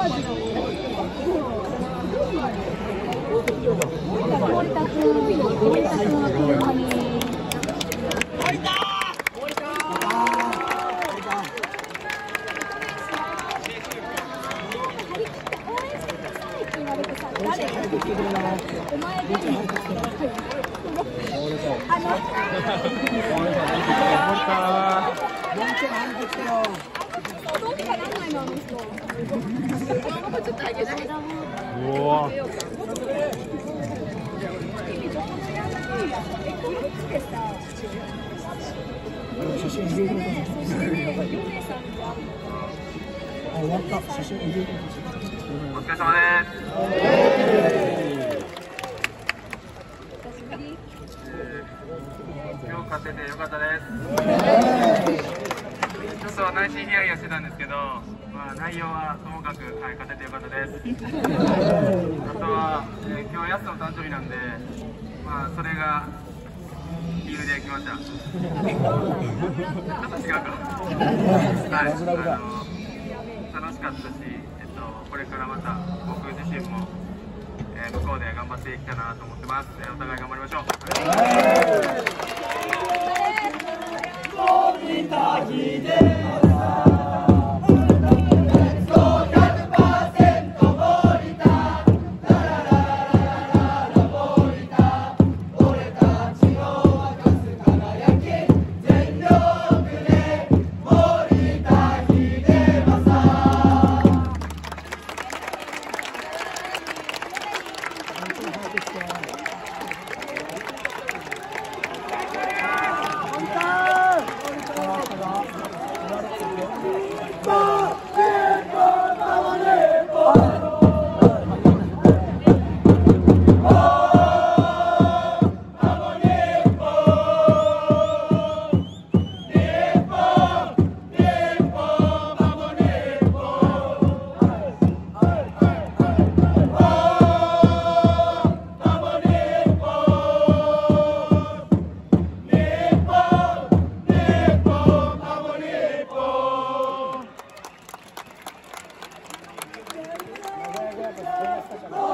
今日勝ててよかったです。ちょっと内心ヒヤヒヤしてたんですけど、内容はともかく、勝ててよかったです。あとは、今日ヤスの誕生日なんで、それが理由で来ました。ちょっと違うか。楽しかったし、これからまた僕自身も、向こうで頑張っていきたいなと思ってます。お互い頑張りましょう。 Gracias.